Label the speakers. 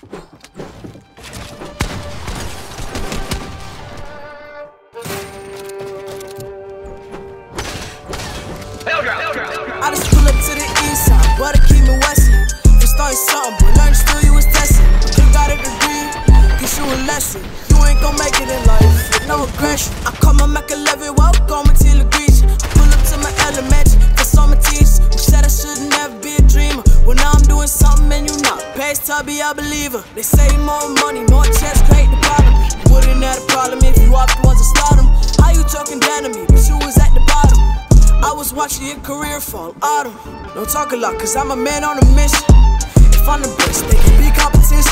Speaker 1: I just pull up to the east side, but I keep me Wesson. You started something, but learned still you was testing. You got a degree, get you a lesson. You ain't gon' make it in life with no aggression. I call my Mac 11, welcome until the grease. I pull up to my elementary, for some teachers who said I should never be a dreamer. Well, now I'm doing something and you not. Past tubby, I believer. They say more money, more checks, create the problem. You wouldn't have a problem if you off the ones that start them. How you talking down to me, but you was at the bottom. I was watching your career fall autumn. Don't talk a lot, cause I'm a man on a mission. If I'm the best, they can be competition.